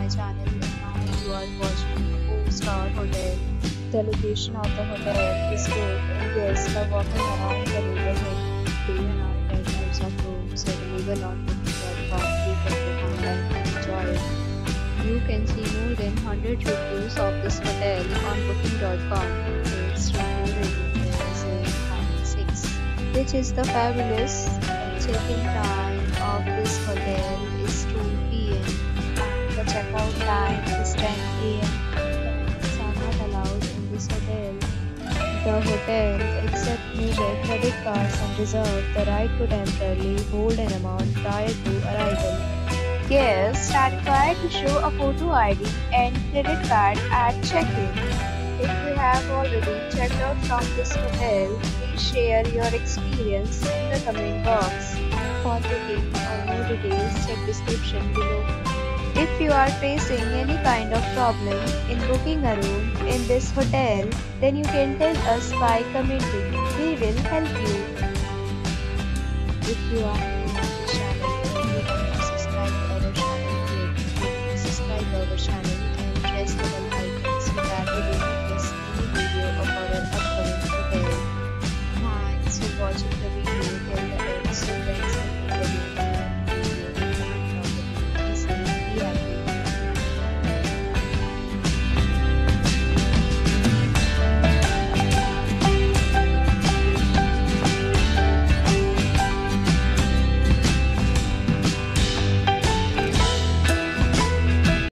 my channel, and now you are watching a 4-star hotel. The location of the hotel is good and guests are walking around the neighborhood. There are 10 types of rooms available on booking.com. You can book online and enjoy it. You can see more than 100 reviews of this hotel on booking.com. Its review rating is 8.6, which is the fabulous. Check-in time of this hotel is 2 p.m. and the checkout time is 10 a.m. Pets are not allowed in this hotel. The hotel accepts major credit cards and reserves the right to temporarily hold an amount prior to arrival. Guests are required to show a photo ID and credit card at check-in. If you have already checked out from this hotel, please share your experience in the comment box. For booking or more details, check description below. If you are facing any kind of problem in booking a room in this hotel, then you can tell us by commenting. We will help you. If you are